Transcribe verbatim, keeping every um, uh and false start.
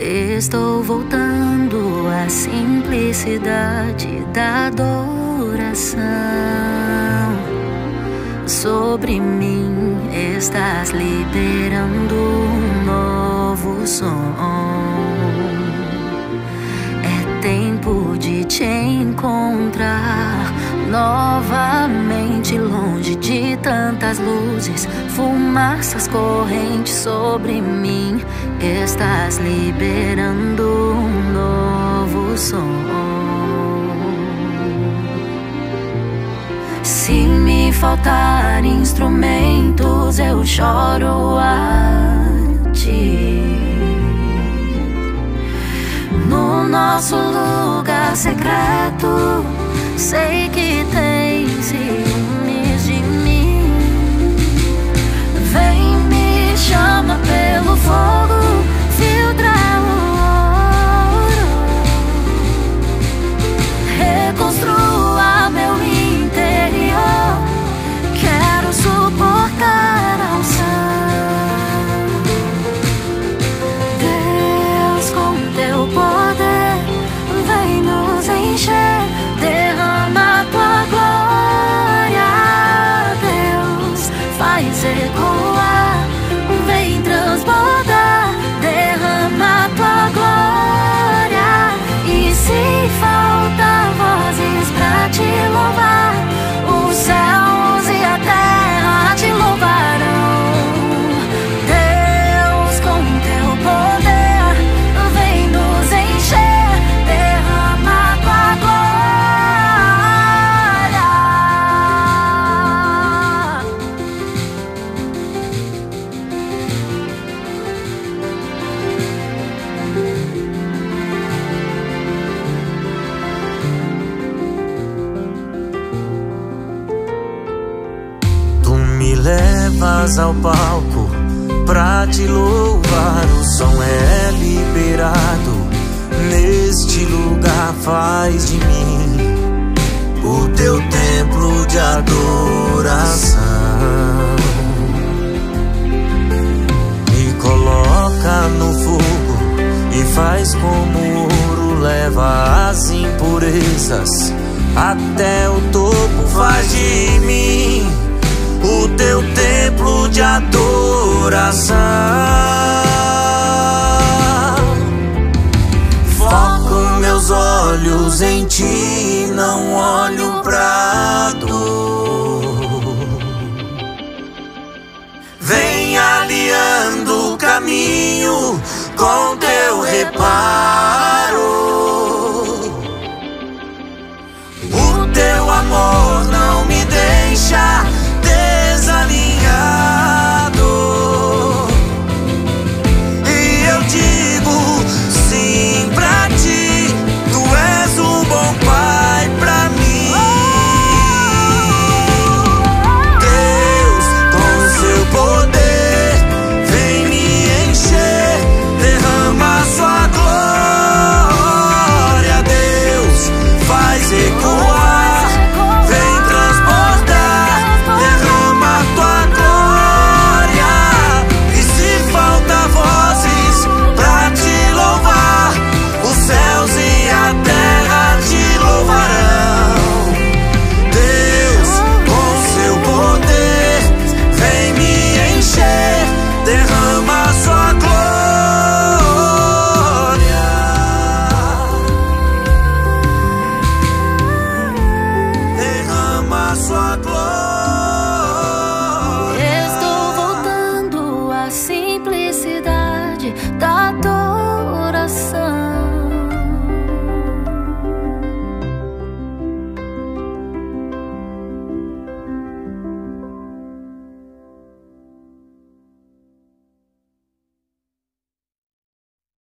Estou voltando à simplicidade da adoração. Sobre mim estás liberando um novo som. É tempo de te encontrar novamente, longe de tantas luzes, fumaças correntes sobre mim. Estás liberando um novo som. Se me faltar instrumentos, eu choro a ti. No nosso lugar secreto, sei que tem ciúmes de mim. Vem, me chama pelo fogo, filtra o ouro, reconstrua meu interior. Quero suportar a unção. Deus, com teu poder, vem nos encher. Derrama tua glória, Deus, faz ecoar, vem transbordar. Derrama tua glória. E se falta vozes pra te louvar, os céus e a terra te louvarão. Deus, com teu poder, vem nos encher. Derrama tua levas ao palco pra te louvar, o som é liberado. Neste lugar faz de mim o teu templo de adoração. Me coloca no fogo e faz como ouro, leva as impurezas até o topo. Faz de mim o teu templo de adoração. Foco meus olhos em ti, não olho pra dor. Vem alinhando o caminho com teu reparo.